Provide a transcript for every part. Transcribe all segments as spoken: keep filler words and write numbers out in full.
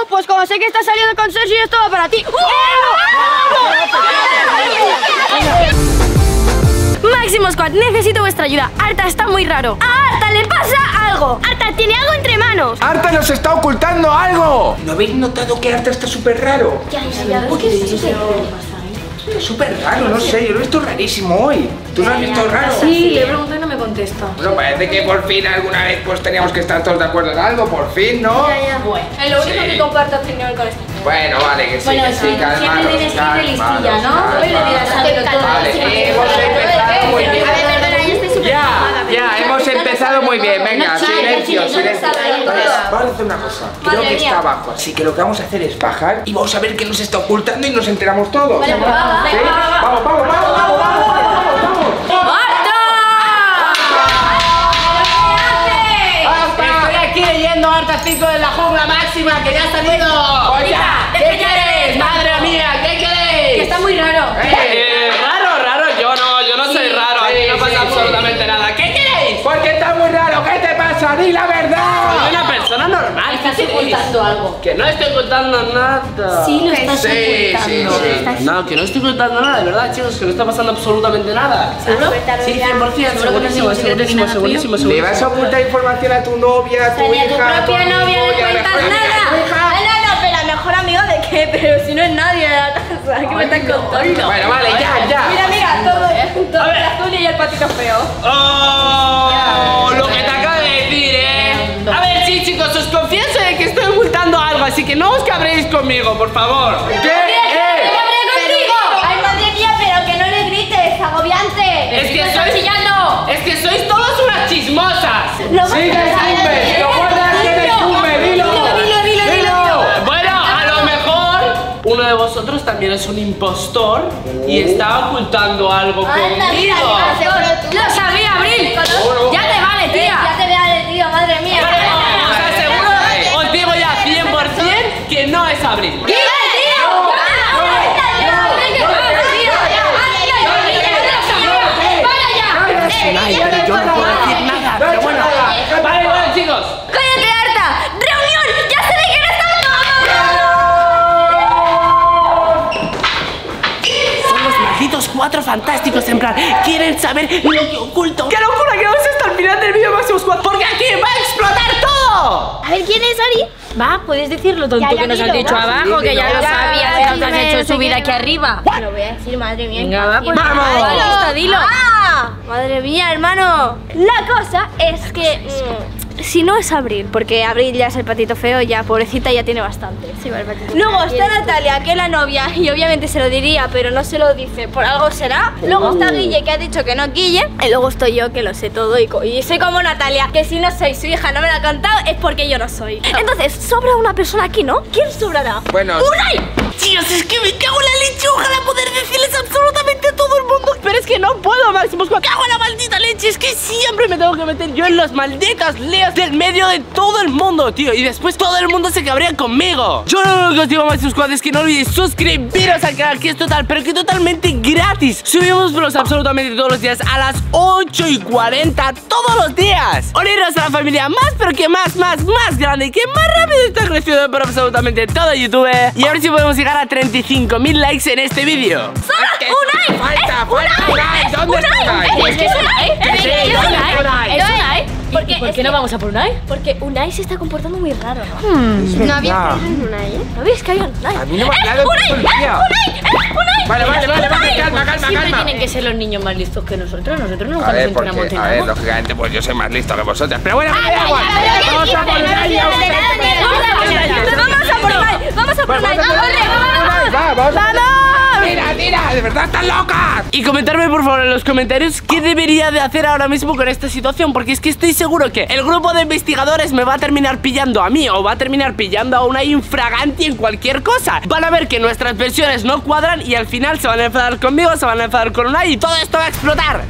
pues como sé que estás saliendo con Sergio, esto va para ti. Máximo Squad, necesito vuestra ayuda. Arta está muy raro. A Arta le pasa algo. Arta tiene algo entre manos. ¡Arta nos está ocultando algo! ¿No habéis notado que Arta está súper raro? Ya, ya, ya. ¿Por qué es Es súper raro, no sé, yo lo he visto rarísimo hoy. ¿Tú lo has visto raro? Sí, le pregunto y no me contesta. Bueno, parece que por fin alguna vez pues teníamos que estar todos de acuerdo en algo, por fin, ¿no? Ya, ya. Bueno, es lo único Sí. que comparto opinión con este. Bueno, vale, que sí, Bueno, que sí, sí, calmaros, siempre tienes que ir de listilla, calmaros, ¿no? Hoy le dirás calmaros. a pero todo. Vale, Sí, hemos sí, empezado muy bien. A ver, perdona, yo estoy súper Ya, enfadada. ya, hemos empezado muy bien, venga, No, silencio, no, no, silencio. no, no, no, no, no. Vale, vamos a hacer una cosa, creo Madre que mía. está abajo, así que lo que vamos a hacer es bajar y vamos a ver qué nos está ocultando y nos enteramos todos. Vale, pues va, ¿Sí? va, va, va. Vamos, vamos, vamos, vamos, vamos, vamos, vamos. Estoy aquí leyendo Arta cinco de la jungla máxima que ya ha salido. Oye, ¿Qué queréis? Madre mía, ¿qué queréis? Que está muy raro. Eh, raro, raro, yo no, yo no soy raro, aquí no pasa absolutamente nada. ¿Qué queréis? Porque está muy raro, ¿qué te pasa? ¡Di la verdad! Soy una persona normal. Estás ¿Qué queréis? ocultando algo. Que no estoy ocultando nada. Sí, lo estás Sí, sí, ocultando. sí. No, que no estoy ocultando nada, de verdad, chicos, que no está pasando absolutamente nada. ¿Seguro? Sí, cien por cien, ¿Seguro que no segurísimo, tienes secreto ni segurísimo, nada segurísimo, ¿Le segurísimo. vas a ocultar información a tu novia, a tu Ni a hija, tu a tu propia amigo, novia y a le la cuentas mejor amiga de tu nada. hija? No, no, no, pero la mejor amiga de qué, pero si no es nadie de la casa. ¿Qué me estás contando? Bueno, vale, ya, ya. Mira, mira, todo, todo el azul y el patito feo. ¡Oh! Lo que te acabo de decir, ¿eh? A ver, sí, chicos, os confieso de que estoy ocultando algo, así que no os cabréis conmigo, por favor. ¿Qué? ¿Eh? Ay, madre mía, pero que no le grites, agobiante. Es que Me sois... estás chillando. Es que sois todas unas chismosas. Lo Sí, que es Cumbe, lo guardas que eres Cumbe, dilo. Dilo, dilo, dilo, dilo. Bueno, a lo mejor uno de vosotros también es un impostor y está ocultando algo Anda, mira, conmigo. mira, seguro tú. Lo sabía, Abril. Ya te vale, Ya tía. te vea de tío, madre mía. Os aseguro, os digo ya cien por cien que no es Abril. ¿Qué, tío? Ay, pero yo no puedo decir nada, pero bueno. Vale, bueno, chicos. ¡Cállate, Arta! ¡Reunión! ¡Ya sé de quién estamos! Son los malditos cuatro fantásticos, en plan, quieren saber lo que oculto. ¡Qué locura que vamos hasta el final del vídeo Máximo Squad! ¡Porque aquí va a explotar todo! A ver, ¿quién es Ari? Va, puedes decirlo, tonto, Ya, ya que nos has dilo, dicho va. abajo, que ya lo Ya, sabías, ya, que nos has dime, hecho no sé subir qué. aquí arriba. Lo voy a decir, madre mía. Venga, va, pues ¡Vamos! Dilo, dilo. ¡Ah! Madre mía, hermano. La cosa es que mm, si no es Abril, porque Abril ya es el patito feo, ya pobrecita ya tiene bastante. Sí, el patito. Luego está Natalia, que es la novia, y obviamente se lo diría, pero no se lo dice, por algo será. Luego está Guille, que ha dicho que no Guille. Y luego estoy yo, que lo sé todo y, co- y soy como Natalia, que si no soy su hija, no me lo ha contado, es porque yo no soy. Entonces, sobra una persona aquí, ¿no? ¿Quién sobrará? Bueno, ¡Unai! Tíos, es que me cago en la leche, ojalá poder decirles absolutamente a todo el mundo. Pero es que no puedo, Máximo Squad. ¡Cago en la maldita leche! Es que siempre me tengo que meter yo en las malditas leas del medio de todo el mundo, tío. Y después todo el mundo se cabrea conmigo. Yo lo que os digo, Máximo Squad, es que no olvidéis suscribiros al canal, que es total, pero que totalmente gratis. Subimos vlogs absolutamente todos los días a las ocho y cuarenta, todos los días. Uniros a la familia más, pero que más, más, más grande y que más rápido está creciendo por absolutamente todo YouTube. Y a ver si podemos llegar a treinta y cinco mil likes en este vídeo. ¡Solo! ¡Unai! falta, falta Unai. ¿Dónde está Unai? Es que es Unai. Es Es que es Unai. Unai. Es Unai. ¿Por qué? ¿Y por Es qué no que- vamos a por Unai? Porque Unai se está comportando muy raro, ¿no? Es No había verdad. caído en Unai, ¿eh? ¿No habéis caído en Unai? A mí no me ha ¡Eh, quedado Unai! en policía. ¡Eh, Unai! ¡Eh, Unai! Vale, vale, vale, vale, calma, calma, Siempre calma. tienen que ser los niños más listos que nosotros. Nosotros nunca A ver, nos enteramos porque, de a ver, nada. lógicamente, pues yo soy más listo que vosotras. Pero bueno, me da ya, igual. ya, ya, Vamos ya, a por ya, Unai, ya, vamos a ya, por ya, Unai. ya, Vamos a por Unai, vamos a por Unai. Vamos a por Unai, va, vamos a por Unai. Tira, tira, de verdad están locas. Y comentarme por favor en los comentarios qué debería de hacer ahora mismo con esta situación, porque es que estoy seguro que el grupo de investigadores me va a terminar pillando a mí o va a terminar pillando a una infraganti en cualquier cosa. Van a ver que nuestras versiones no cuadran y al final se van a enfadar conmigo, se van a enfadar con Unai y todo esto va a explotar.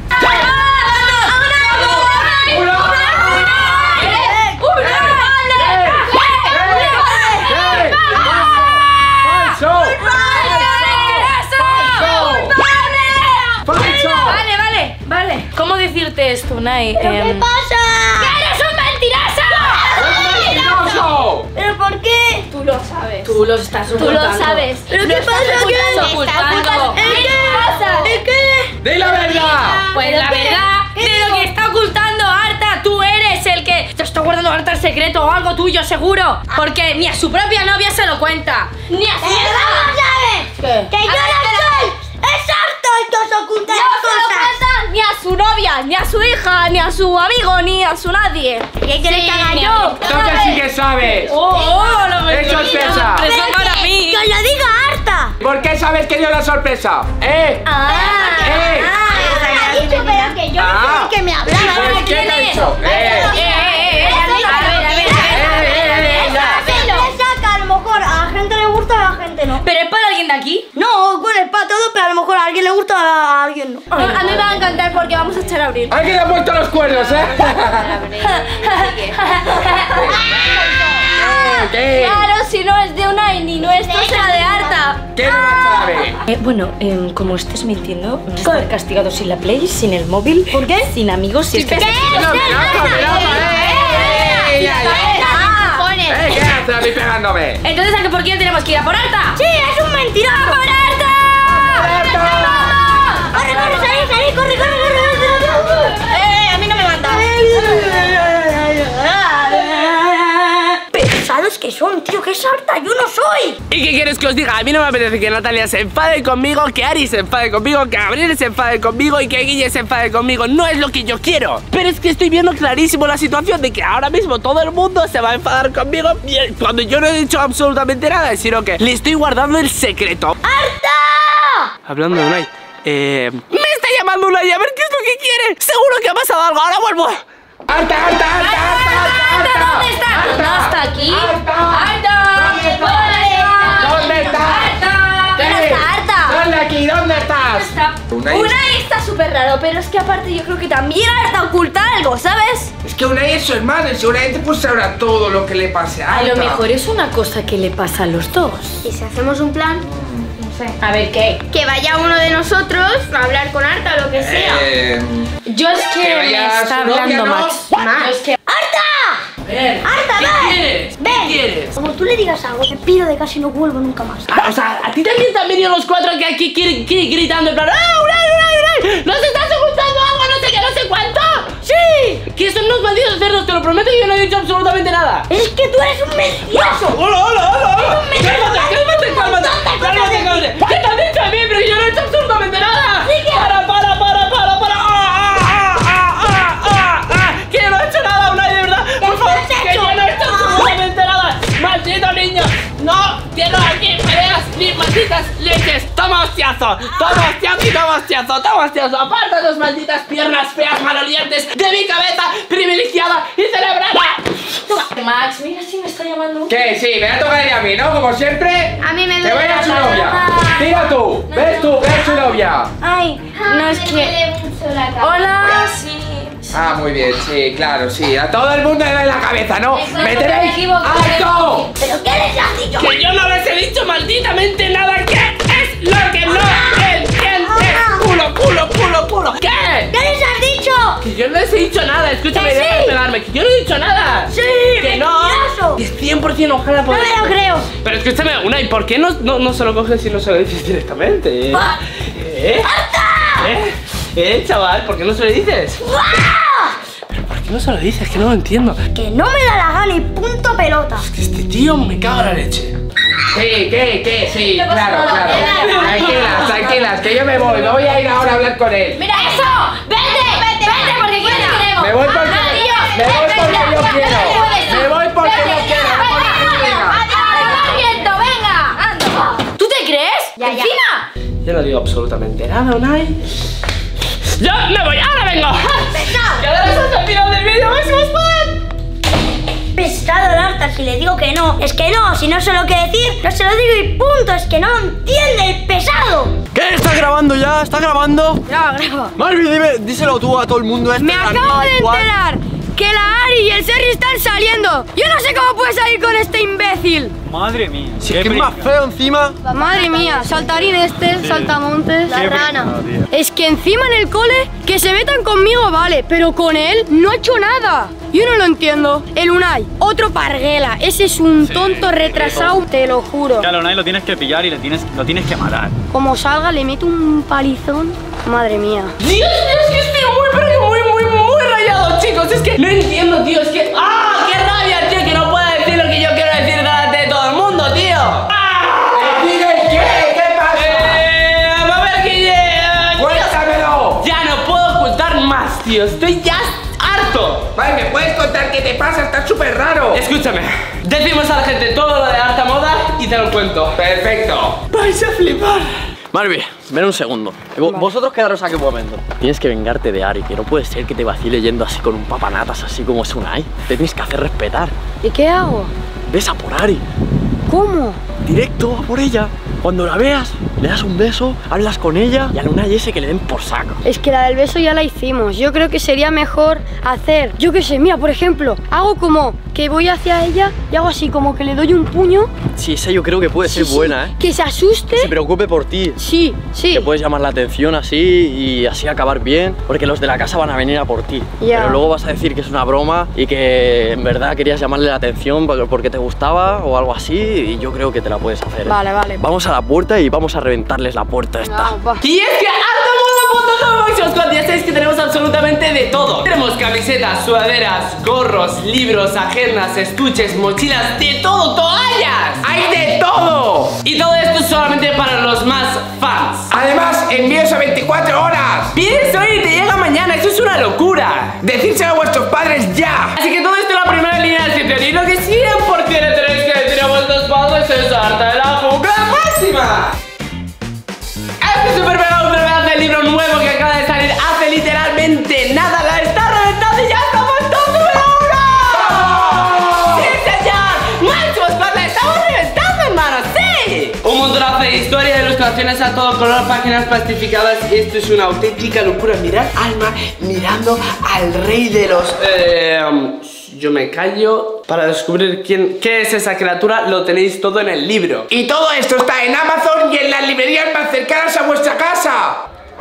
Vale, vale, vale. ¿Cómo decirte esto, Unai? ¿Qué Em, pasa? ¡Que eres un mentiroso! ¡Mentiroso! ¿Pero por qué? Tú lo sabes. Tú los estás Tú ocultando. lo sabes. ¿Pero Lo qué estás pasa? ocultando. ¿Qué? Estás ocultando. ¿El ¿Qué qué? pasa? ¿El qué? ¡Di la verdad! Pues la verdad de lo que está ocultando Arta, tú eres el que te está guardando Arta el secreto o algo tuyo, seguro. Porque ni a su propia novia se lo cuenta. Ni a su ¿Pero cómo sabes? ¿Qué? ¡Que yo no soy! ¡Es harto el que os oculta No las se lo cosas! cuenta ni a su novia, ni a su hija, ni a su amigo, ni a su nadie. ¿Qué quieres que haga mi yo? amigo. Entonces sí que sabes. ¡Oh, oh! Lo ¡Es sorpresa! sorpresa Pero para que- mí. ¡Que os lo diga harta! ¿Por qué sabes que dio la sorpresa? ¿Eh? Ah, ¡Eh! Ha dicho, pero que yo no Ah. soy el que me habla. Pues, ¿qué te ha dicho? ¡Eh! Eh, eh, eh, eh, a ver, a ver, a ver. ¡Eh, eh, eh! ya. Sorpresa que a lo mejor a la gente le gusta y a la gente no. ¿Pero es para alguien de aquí? No, bueno, es para todo, pero a lo mejor a alguien le gusta a alguien no. a mí me va a encantar porque vamos a echar a abrir. ¡Alguien le ha puesto los cuernos, eh! ¿Qué? Claro, si no es de una y ni nuestro será de harta. ¿Qué no sabe? Eh, bueno, em, como estés mintiendo, vas a estar castigado sin la Play, sin el móvil. ¿Por qué? Sin amigos, sin ¿Qué? ¡No, amenaza, amenaza! ¡Eh, eh, eh! ¡Eh, qué haces a mí pegándome! Entonces, ¿a qué por quién tenemos que ir a por Arta? ¡Sí, es un mentiroso! ¡A por Arta! ¡Corre, corre, salí, salí, corre, corre, corre, corre! ¡Eh, a mí no me manda! Pesados que son, tío, que es harta, yo no soy. ¿Y qué quieres que os diga? A mí no me apetece que Natalia se enfade conmigo, que Ari se enfade conmigo, que Gabriel se enfade conmigo y que Guille se enfade conmigo. No es lo que yo quiero. Pero es que estoy viendo clarísimo la situación de que ahora mismo todo el mundo se va a enfadar conmigo cuando yo no he dicho absolutamente nada, sino que le estoy guardando el secreto. ¡Harta! Hablando de Unai, eh... me está llamando Unai, a ver qué es lo que quiere. Seguro que ha pasado algo, ahora vuelvo. ¡Harta, harta, harta, harta, harta! ¿Dónde está? ¿No está aquí? ¡Harta! ¡Arta! ¿Dónde estás? ¡Arta! ¿Qué? ¿Dónde está Harta? ¿Dónde aquí? ¿Dónde estás? Está. Unai. Unai está súper raro, pero es que aparte yo creo que también harta oculta algo, ¿sabes? Es que Unai es su hermano y seguramente pues sabrá todo lo que le pase a A lo Arta. mejor es una cosa que le pasa a los dos. ¿Y si hacemos un plan? A ver, ¿qué? Que vaya uno de nosotros a hablar con Harta o lo que sea. Eh... Yo es que, Que me vaya está su novia, hablando ¿no? Max. Max. Yo es que... ¡Harta! Ven, ¡Harta, ¿qué ven! quieres? ¡Ven! ¿Qué quieres? Como tú le digas algo, te pido de casi no vuelvo nunca más. Ah, o sea, a ti también te han venido los cuatro que aquí gri- gri- gritando en plan ¡Ah, Unai, Unai, Unai! ¡Nos estás ocultando algo, no sé qué, no sé cuánto! ¡Sí! Que son unos malditos cerdos, te lo prometo que yo no he dicho absolutamente nada. Es que tú eres un mentiroso. ¡Hola, hola, hola! hola. ¡Cálmate, cálmate, cálmate! ¡Cálmate, cálmate! ¿Qué te has dicho a mí? Pero que yo no he hecho absolutamente nada. ¡Para, para, para, para, para! ¡Ah, ah, ah, ah, ah, ah! ¡Que yo no he hecho nada, Unai, de verdad! ¡Por favor, has que hecho? yo no he hecho absolutamente nada! ¡Maldito niño! ¡No quiero aquí peleas ni malditas leches! ¡Toma hostiazo! ¡Toma hostiazo y toma hostiazo! ¡Toma hostiazo! ¡Aparta tus malditas piernas feas, malolientes de mi cabeza privilegiada y celebrada! Max, mira si me está llamando. ¿Qué? Sí, me va a tocar a mí, ¿no? Como siempre. A mí me Que duele vaya la su novia. cabeza. Tira tú. Ves tú, ves su novia. Ay, No, es que... Hola, sí. Ah, muy bien, sí, claro, sí. A todo el mundo le da en la cabeza, ¿no? Exacto, ¡Me tenéis me equivoco, alto! ¿Pero qué les has dicho? ¡Que yo no les he dicho malditamente nada! ¿Qué es lo que no entiendes? ¡Culo, culo, culo, culo! ¿Qué? ¿Qué les has dicho? Que yo no les he dicho nada, escúchame, Que deja de sí. pegarme, que yo no he dicho nada. Sí, que no. mentiroso. Que cien por cien ojalá No poder. me lo creo. Pero escúchame, Unai, ¿por qué no, no, no se lo coges y no se lo dices directamente? ¿Eh? Va. ¿Eh? ¿Eh? ¿Eh, chaval? ¿Por qué no se lo dices? ¡Ah! ¿Pero por qué no se lo dices? Que no lo entiendo. Que no me da la gana y punto pelota. Que este tío me caga en la leche. Sí, ¿qué? ¿Qué? Sí, claro, claro. Tranquilas, tranquilas, que yo me voy. Me voy a ir ahora a hablar con él. ¡Mira eso! ¡Vete! ¡Vete! ¡Vete porque quieres queremos! Me voy porque, me voy porque yo quiero. Me voy porque yo quiero. no porque tú digas. ¡Venga! ¿Tú te crees? Ya, ya. ¡Encima! Yo no digo absolutamente nada, Unai. ¡Yo me voy! ¡Ahora vengo! ¡Quedaros hasta el final del vídeo! ¡Máximo spam! Pesado el harta, si le digo que no, es que no, si no sé lo que decir, no se lo digo y punto, es que no lo entiende el pesado. ¿Qué? ¿Estás grabando ya? ¿Estás grabando? graba, graba. Malvi, dime, díselo tú a todo el mundo. Este Me acabo de enterar que la Ari y el Sergi están saliendo. Yo no sé cómo puede salir con este imbécil. Madre mía. Si es que es más feo encima. Madre mía, saltarín este, sí. Saltamontes. La rana. No, es que encima en el cole, que se metan conmigo, vale, pero con él no ha hecho nada. Yo no lo entiendo. El Unai, otro parguela. Ese es un sí, tonto retrasado, te lo juro. Que al Unai lo tienes que pillar y le tienes, lo tienes que matar. Como salga, le meto un palizón. Madre mía. Dios, Dios, que estoy muy, pero muy, muy, muy rayado, chicos. Es que no entiendo, tío. Es que... ¡Ah! ¡Qué rabia, tío! Que no pueda decir lo que yo quiero decir delante de todo el mundo, tío. ¡Ah! ¿Qué? ¿Qué pasa? Eh... A ver, Guille... ¡Cuéntamelo! Ya no puedo ocultar más, tío. Estoy ya... harto. Vale, ¿me puedes contar qué te pasa? Está súper raro. Escúchame, decimos a la gente todo lo de harta moda y te lo cuento. Perfecto. Vais a flipar. Marvi, ven un segundo. Vale. Vosotros quedaros aquí un momento. Tienes que vengarte de Ari, que no puede ser que te vacile yendo así con un papanatas así como es Unai. Te tienes que hacer respetar. ¿Y qué hago? Ves a por Ari. ¿Cómo? Directo a por ella. Cuando la veas, le das un beso, hablas con ella y al Unai ese que le den por saco. Es que la del beso ya la hicimos. Yo creo que sería mejor hacer, yo qué sé, mira, por ejemplo, hago como que voy hacia ella y hago así como que le doy un puño. Sí, esa yo creo que puede ser sí, buena, sí. ¿eh? Que se asuste. Que se preocupe por ti. Sí, sí. Que puedes llamar la atención así y así acabar bien, porque los de la casa van a venir a por ti. Ya. Pero luego vas a decir que es una broma y que en verdad querías llamarle la atención porque te gustaba o algo así, y yo creo que te la puedes hacer, ¿eh? Vale, vale. Vamos a la puerta y vamos a reventarles la puerta esta. No, va. Y es que harta moda punto com, Máximo Squad, ya sabéis que tenemos absolutamente de todo. Tenemos camisetas, sudaderas, gorros, libros, agendas, estuches, mochilas, de todo, toallas. ¡Hay de todo! Y todo esto es solamente para los más fans. Además, envíos a veinticuatro horas. Pides hoy y te llega mañana, eso es una locura. Decírselo a vuestros padres ya. Así que todo esto es la primera línea del sitio. Y lo que cien por ciento le tenéis que decir a vuestros padres es harta de la jungla máxima. Este super mega ultra pedazo de libro nuevo que acaba de salir hace literalmente nada, la está reventando y ya estamos todos número uno. ¡Sí, señor! ¡Máximo Squad, la estamos reventando, hermano! ¡Sí! Un montonazo de historia, de ilustraciones a todo color, páginas plastificadas. Esto es una auténtica locura. Mirad, Alma mirando al rey de los... Eh, um, yo me callo. Para descubrir quién, qué es esa criatura, lo tenéis todo en el libro. Y todo esto está en Amazon y en las librerías más cercanas a vuestra casa.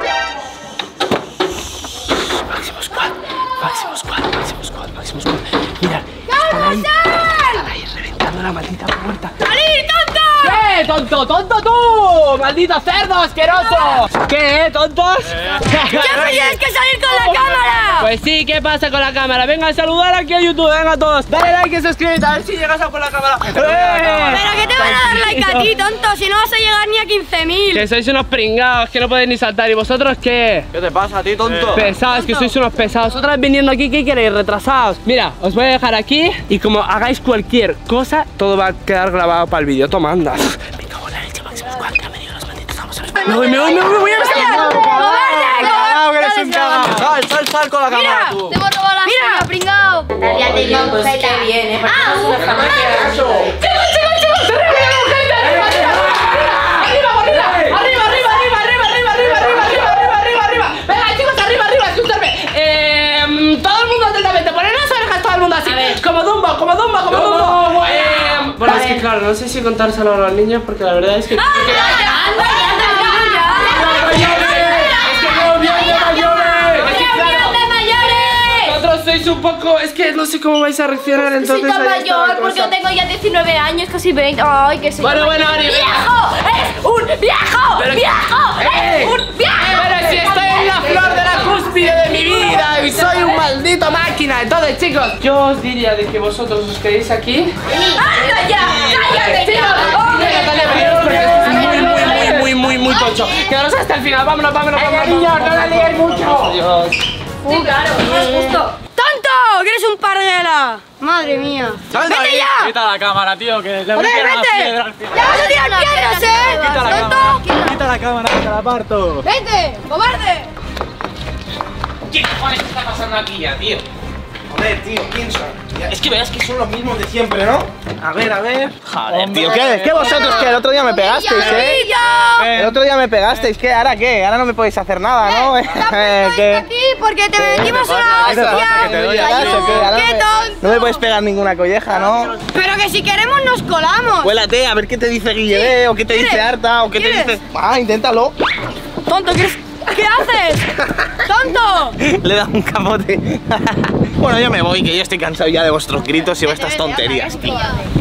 Máximo Squad, Máximo Squad, Máximo Squad, Máximo Squad. Mira, están ahí, están ahí reventando la maldita puerta. ¡Salir, tonto! ¿Qué, tonto, tonto tú? ¡Maldito cerdo asqueroso! ¿Qué, eh, tontos? ¡Siempre tienes que salir con la cámara! Pues sí, ¿qué pasa con la cámara? Venga a saludar aquí a YouTube, venga todos. Dale like y suscríbete, a ver si llegas a por la cámara. ¡Eh! ¿Pero qué te van a dar like a ti, tonto? Si no vas a llegar ni a quince mil. Que sois unos pringados, que no podéis ni saltar. ¿Y vosotros qué? ¿Qué te pasa a ti, tonto? Pesados, que sois unos pesados. Otra vez viniendo aquí, ¿qué queréis? Retrasados. Mira, os voy a dejar aquí y como hagáis cualquier cosa, todo va a quedar grabado para el vídeo. Toma, anda. Me cago en la leche, Máximo Squad, que han venido los malditos. Vamos a ver. Me voy, me voy, me voy, me voy a ver. ¡Cagao, que eres un cagao! ¡Sal, sal, sal con la cámara, tú! ¡Te hemos robado la silla, pringao! Ya te digo, pues qué bien, ¿eh? ¡Ah, una farmacia. ¡Chicos, chicos, chicos! ¡Arriba, gente! ¡Arriba, arriba! ¡Arriba, arriba! ¡Arriba, arriba, arriba, arriba, arriba, arriba, arriba, arriba, arriba, arriba! ¡Venga, chicos, arriba, arriba! ¡Escúchame! Eh, todo el mundo atentamente, poner las orejas todo el mundo así. Como Dumbo, como Dumbo, como Dumbo. Eh, bueno, es que claro, no sé si contárselo a los niños porque la verdad es que... Sois un poco... Es que no sé cómo vais a reaccionar, entonces... Soy tan mayor porque yo tengo ya diecinueve años, casi veinte. Ay, que soy... Bueno, bueno, Ari, ¡viejo! ¡Es un viejo! Pero- ¡Viejo! ¡Eh! ¡Es un viejo! Pero si estoy en la flor de la cúspide de mi vida y soy un maldito máquina. Entonces, chicos, yo os diría de que vosotros os quedéis aquí. ¡Anda ya! ¡Cállate ya! Muy, muy, muy, muy, muy, muy tocho. Quedaros hasta el final, vámonos, vámonos, vámonos. Niños, no la liéis mucho. Adiós. Sí, claro, no es justo. ¡Tonto! ¡Que eres un parguela! Madre mía. ¡Vete ya! Quita la cámara, tío, que le voy a ¡Joder, tirar las vete! piedras al final. ¡Ya vas a tirar piedras, eh! Quita la ¡Tonto! cámara, quita la cámara, que te la parto. ¡Vete! ¡Cobarde! ¿Qué cojones está pasando aquí ya, tío? Joder, tío, piensa. Es que veas que son los mismos de siempre, ¿no? A ver, a ver. Joder, tío, ¿qué? ¿Qué vosotros? Que el otro día me pegasteis, ¿eh? El otro día me pegasteis, ¿qué? ¿Ahora qué? Ahora no me podéis hacer nada, ¿no? ¿Qué? ¿Qué? aquí porque te metimos pasa? una ¿Qué te pasa? hostia. Que te doy Ay, Cayu, ¿qué? Ahora ¡Qué me- tonto! No me puedes pegar ninguna colleja, ¿no? Pero que si queremos nos colamos. Huélate, a ver qué te dice Guille, o qué te dice ¿Quieres? Arta, o qué te ¿Quieres? dice... Ah, inténtalo. Tonto, ¿qué, ¿qué haces? ¡Tonto! Le da un capote. Bueno, yo me voy, que yo estoy cansado ya de vuestros gritos y vuestras tonterías, tío.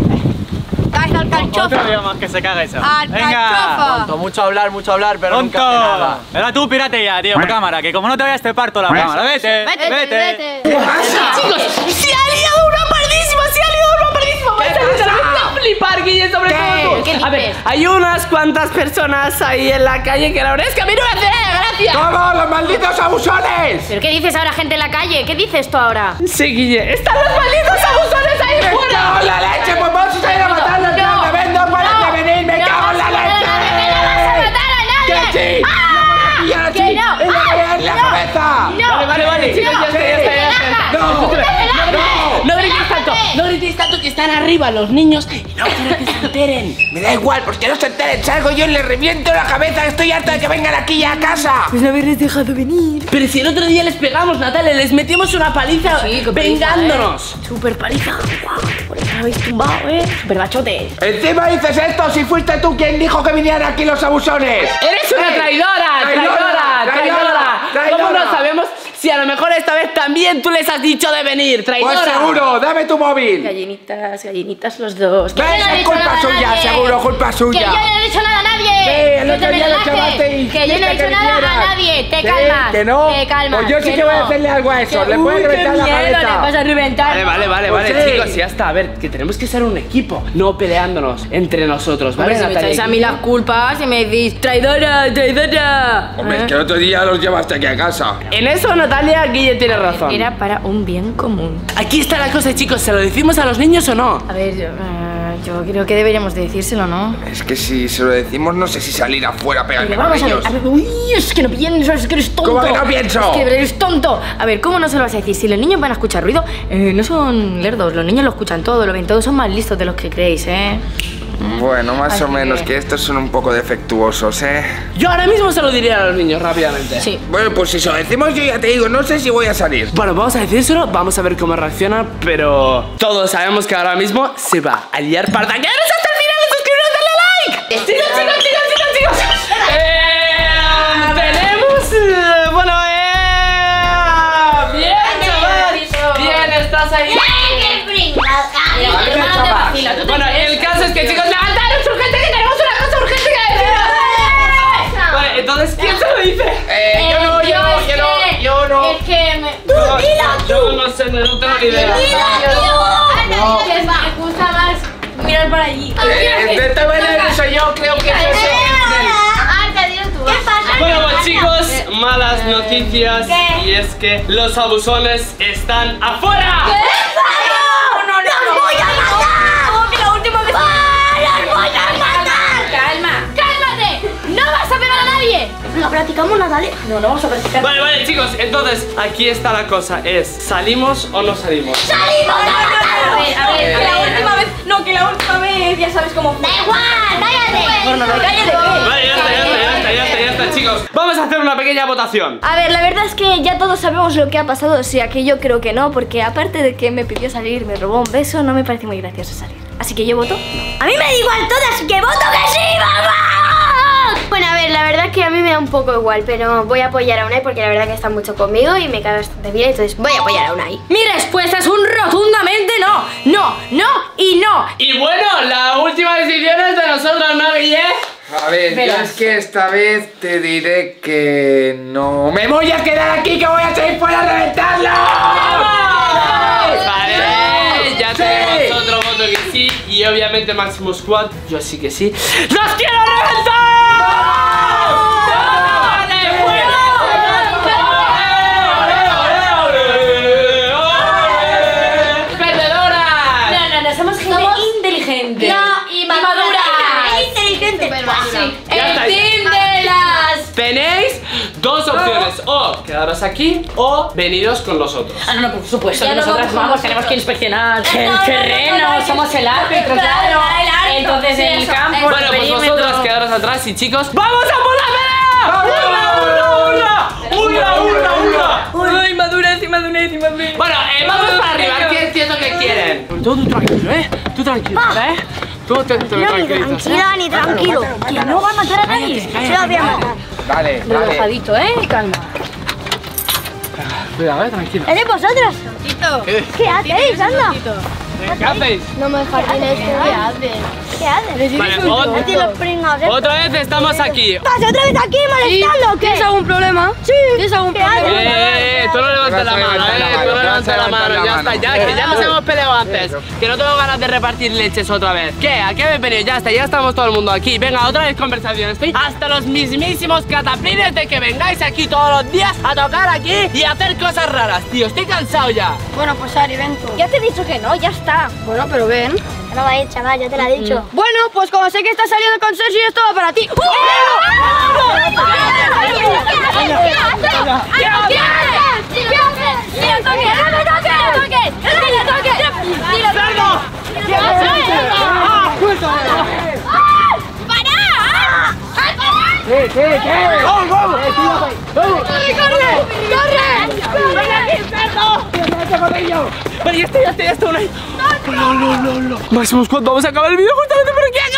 ¡Cállate al Otro calchofa! día más que se caga esa. ¡Al Venga. calchofa! Tonto, mucho hablar, mucho hablar, pero nunca hace ¡Tonto! nada. Ahora tú pírate ya, tío, por cámara, que como no te vayas te parto la cámara. Vete, Vete, vete. Chicos, se ha liado una pardísima, se ha liado una pardísima. Vais a empezar a flipar, Guille, sobre todo tú. ¿Qué A ver, dices? hay unas cuantas personas ahí en la calle que la verdad es que a mí no me hace gracia. ¡Vamos, los malditos abusones! ¿Pero qué dices ahora, gente en la calle? ¿Qué dices tú ahora? Sí, Guille, están los malditos abusones ahí fuera. la leche! ¡Pues vamos a ir a matarlos! ¡No! ¡Me vendo para prevenir! ¡Me cago en la leche! ¡Que no vas a matar a nadie! ¡Que sí! ¡Ah! ¡Que no! ¡Le voy a dar en la cabeza! ¡No! Vale, vale, vale, chicos, ya está, ya está, ya está. ¡No! ¡No! No gritéis tanto, no gritéis tanto que están arriba los niños y no quiero que se enteren. Me da igual, porque no se enteren. Salgo yo y les reviento la cabeza. Estoy harta de que vengan aquí ya a casa. Pues no haberles dejado venir. Pero si el otro día les pegamos, Natalia, les metimos una paliza Sí, qué paliza, vengándonos. Súper paliza. Guau, por eso lo habéis tumbado, ¿eh? Súper machote. Encima dices esto si fuiste tú quien dijo que vinieran aquí los abusones. ¡Eres una traidora! traidora, ¡Traidora! ¡Traidora! traidora. ¿Cómo no sabemos si a lo mejor esta vez también tú les has dicho de venir? ¡Traidora! Pues seguro, dame tu móvil. Gallinitas, gallinitas los dos. yo no le he ¿Ves? Es dicho culpa nada a suya, nadie. seguro, culpa ¡Que suya. yo no le he dicho nada a nadie! Sí, el ¡Que otro te día lo relajes! llamaste y ¡Que yo no he dijiste dicho que nada a vinieras. nadie! ¡Te Sí, calmas! que no. ¡Te calmas! Pues yo sí que voy a hacerle algo a eso. Le Uy, puedo qué reventar la miedo, cabeza. le vas a reventar. Vale, vale, vale, Pues vale, sí. chicos, ya está. A ver, que tenemos que ser un equipo, no peleándonos entre nosotros, ¿vale, Hombre, si me Natalia? echáis a mí las culpas y me decís traidora, traidora. Hombre, es ¿Eh? que el otro día los llevaste aquí a casa. En eso, Natalia, Guille tiene razón. Era para un bien común. Aquí está la cosa, chicos, ¿se lo decimos a los niños o no? A ver, yo, eh, yo creo que deberíamos de decírselo, ¿no? Es que si se lo decimos, no sé si salir afuera a pegarme Pero con vamos a ver, ellos. a ver, uy, es que no pienso, es que eres tonto. ¿Cómo que no pienso? Es que eres tonto. A ver, ¿cómo no se lo vas a decir? Si los niños van a escuchar ruido, eh, no son lerdos, los niños lo escuchan todo, lo ven todo, son más listos de los que creéis, ¿eh? Bueno, más Así o menos, que- que estos son un poco defectuosos, ¿eh? Yo ahora mismo se lo diría a los niños rápidamente. Sí. Bueno, pues si se lo decimos, yo ya te digo, no sé si voy a salir. Bueno, vamos a decírselo, vamos a ver cómo reacciona, pero todos sabemos que ahora mismo se va a liar parda. ¡Quedaros hasta el final! ¡Suscribiros, darle like! Chicos, chicos, chicos, chicos, chicos. Eh, tenemos, eh, bueno, eh, bien, chaval, bien, estás ahí. Bueno, el caso es que, chicos, levantaros urgente, que tenemos una cosa urgente que decir. Vale, entonces, ¿quién se lo dice? Eh, yo no, yo no, yo no, yo no. Es que me... Yo, yo no sé, no tengo ni idea. No. Es que me gusta más mirar para allí. Eh, de esta manera soy yo, creo que es eso. ¿Qué pasa? Bueno, pues, chicos, malas noticias. Y es que los abusones están afuera. Calma, cálmate. No vas a pegar a nadie. ¿La practicamos, Natalia? No, no vamos a practicar. Vale, vale, chicos, entonces aquí está la cosa. Es, ¿salimos o no salimos? A ver, a ver, Que la última vez, no, que la última vez ya sabes cómo fue. Da igual, cállate. Bueno, no, cállate. Vale, ya está, ya está, ya está, ya está, ya está, chicos. Vamos a hacer una pequeña votación. A ver, la verdad es que ya todos sabemos lo que ha pasado, o sea que yo creo que no, porque aparte de que me pidió salir, me robó un beso, no me parece muy gracioso salir. Así que yo voto. A mí me da igual todo, así que voto que sí, vamos. Bueno, a ver, la verdad es que a mí me da un poco igual, pero voy a apoyar a Unai porque la verdad que está mucho conmigo y me cae bastante bien, entonces voy a apoyar a Unai. Mi respuesta es un rotundamente no, no, no y no. Y bueno, la última decisión es de nosotros, ¿no, Guille? A ver, yo es que esta vez te diré que no. ¡Me voy a quedar aquí, que voy a salir fuera a reventarlo! Vale, ya Sí. tenemos otro voto que sí. Y obviamente Máximo Squad, yo sí que sí. ¡Los quiero reventar! ¡Vale, fuera! ¡Perdedoras! No, no, no, somos gente inteligente. No, y madura. Inteligente. Sí. Ya está. Entiéndelas. Tenéis dos opciones, o quedaros aquí o veniros con nosotros. Ah, no, no, por supuesto, Ya que no nosotras vamos con vamos, tenemos que inspeccionar el no, no, terreno, no, no, somos el árbitro, claro, claro. el árbitro, Entonces sí, el eso, campo, eso. Bueno, el pues perímetro. vosotras quedaros atrás y chicos, ¡vamos a por la pelea! ¡Una, una, una! ¡Hurra, hurra, hurra! Ay, madurez, madurez, madurez. Bueno, eh, vamos para arriba, ¿qué es lo que quieren? Tú, tú tranquilo, ¿eh? Tú tranquilo, ¿eh? Tú te, te No, ni tranquilizas, tranquila ni tranquilo. Que no va a matar a nadie. Se lo vemos. Dale, dale. Relajadito, ¿eh? Calma. Cuidado, eh, tranquilo. ¿Eres vosotros? ¿Qué hacéis, anda? ¿Qué hacéis? No me jardines, ¿qué haces? ¿Qué haces? Vale, otra, Aquí los pringados. ¿eh? otra vez estamos aquí. ¿Estás otra vez aquí molestando o qué? ¿Tienes algún problema? Sí. ¿Tienes algún ¿Qué haces? problema? Eh, eh, tú no levantes la mano, eh, tú no levantes la mano, ya está, ya, que ya nos hemos peleado antes. Que no tengo ganas de repartir leches otra vez. ¿Qué? ¿A qué me he venido? Ya está, ya estamos todo el mundo aquí. Venga, otra vez conversación. Estoy hasta los mismísimos cataplines de que vengáis aquí todos los días a tocar aquí y a hacer cosas raras, tío. Estoy cansado ya. Bueno, pues Ari, ven tú. Ya te he dicho que no, ya está. Bueno, pero ven. No va a ir, chaval, ya te lo he dicho. Bueno, pues como sé que estás saliendo con Sergi, esto va para ti. ¿Qué haces? ¿Qué haces? ¿Qué haces? ¡Ni le toques! ¡No me toques! ¡No le toques! ¡Ni le toques! ¡Ni le toques! ¿Qué haces? ¡Para! ¿Qué, qué, qué? ¡Vamos, vamos! ¡Corre! ¡Corre! ¡Ven aquí, perro! Vale, ya está, ya está, ya está. Una... No, no, no, no. Máximos, ¿cuándo vamos a acabar el vídeo justamente por aquí?